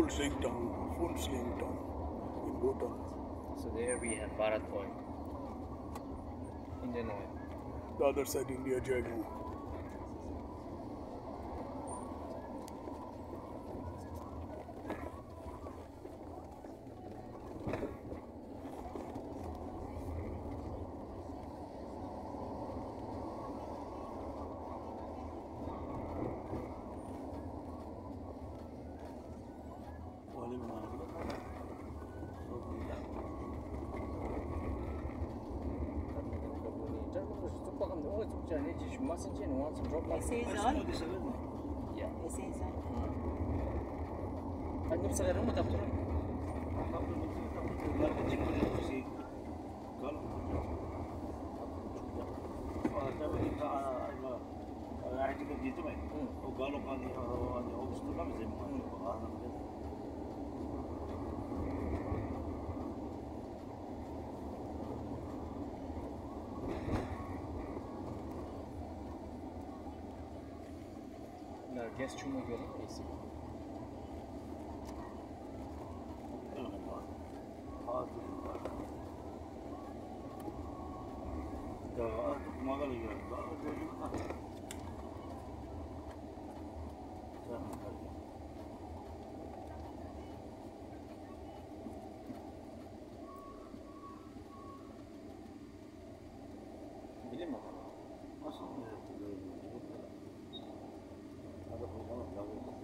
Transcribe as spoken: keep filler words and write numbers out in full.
full swing town, full swing town in Bhutan. So there we have Bharat Oil, Indian oil. The other side, India Jagu. Guest room with your A C. Bilim mi? Nasıl? Hadi bakalım.